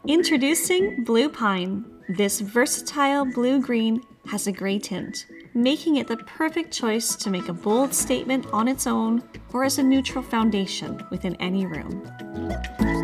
Introducing Blue Pine. This versatile blue-green has a gray tint, making it the perfect choice to make a bold statement on its own or as a neutral foundation within any room.